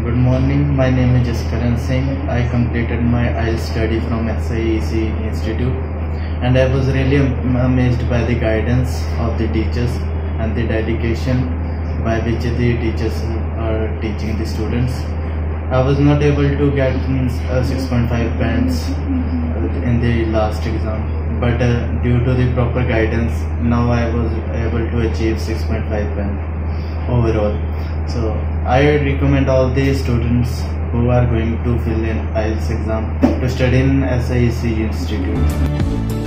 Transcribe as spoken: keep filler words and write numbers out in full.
Good morning, my name is Jaskaran Singh. I completed my I E L T S study from S I E C Institute and I was really amazed by the guidance of the teachers and the dedication by which the teachers are teaching the students. I was not able to get uh, six point five bands in the last exam, but uh, due to the proper guidance, now I was able to achieve six point five band overall. So I recommend all the students who are going to fill in I E L T S exam to study in S I E C Institute.